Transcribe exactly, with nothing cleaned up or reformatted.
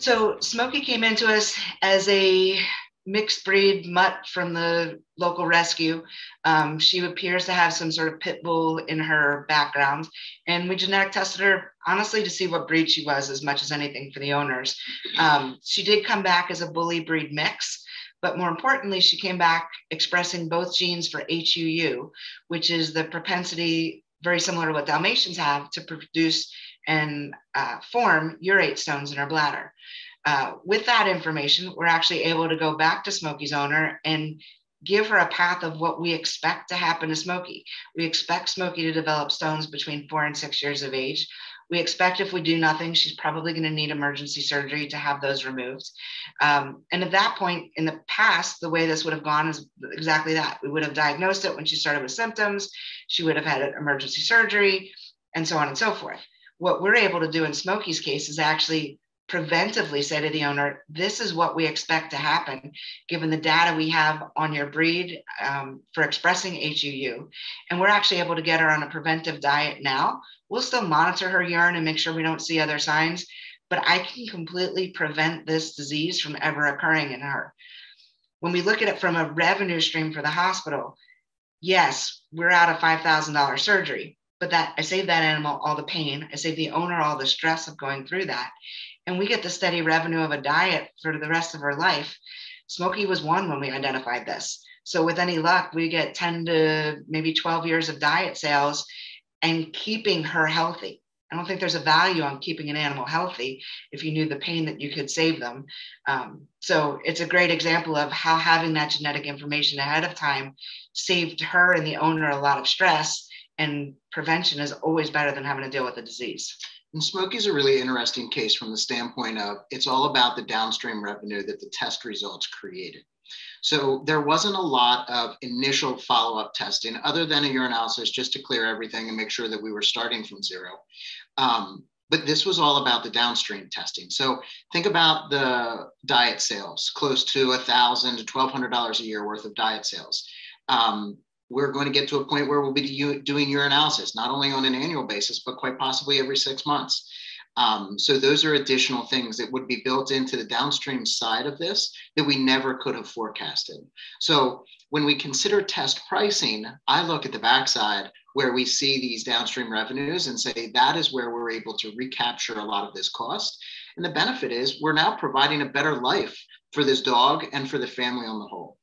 So Smokey came into us as a mixed breed mutt from the local rescue. Um, she appears to have some sort of pit bull in her background, and we genetic tested her honestly to see what breed she was as much as anything for the owners. Um, she did come back as a bully breed mix, but more importantly, she came back expressing both genes for H U U, which is the propensity very similar to what Dalmatians have to produce and uh, form urate stones in her bladder. Uh, with that information, we're actually able to go back to Smokey's owner and give her a path of what we expect to happen to Smokey. We expect Smokey to develop stones between four and six years of age. We expect if we do nothing, she's probably going to need emergency surgery to have those removed. Um, and at that point in the past, the way this would have gone is exactly that. We would have diagnosed it when she started with symptoms. She would have had emergency surgery and so on and so forth. What we're able to do in Smokey's case is actually preventively say to the owner, this is what we expect to happen, given the data we have on your breed um, for expressing H U U. And we're actually able to get her on a preventive diet now. We'll still monitor her urine and make sure we don't see other signs, but I can completely prevent this disease from ever occurring in her. When we look at it from a revenue stream for the hospital, yes, we're out of five thousand dollars surgery, but that I saved that animal all the pain. I saved the owner all the stress of going through that. And we get the steady revenue of a diet for the rest of her life. Smokey was one when we identified this. So with any luck, we get ten to maybe twelve years of diet sales and keeping her healthy. I don't think there's a value on keeping an animal healthy if you knew the pain that you could save them. Um, so it's a great example of how having that genetic information ahead of time saved her and the owner a lot of stress, and prevention is always better than having to deal with the disease. And Smokey's a really interesting case from the standpoint of it's all about the downstream revenue that the test results created. So there wasn't a lot of initial follow-up testing other than a urinalysis just to clear everything and make sure that we were starting from zero. Um, but this was all about the downstream testing. So think about the diet sales, close to one thousand dollars to twelve hundred dollars a year worth of diet sales. Um, we're going to get to a point where we'll be doing urinalysis, not only on an annual basis, but quite possibly every six months. Um, so those are additional things that would be built into the downstream side of this that we never could have forecasted. So when we consider test pricing, I look at the backside where we see these downstream revenues and say that is where we're able to recapture a lot of this cost. And the benefit is we're now providing a better life for this dog and for the family on the whole.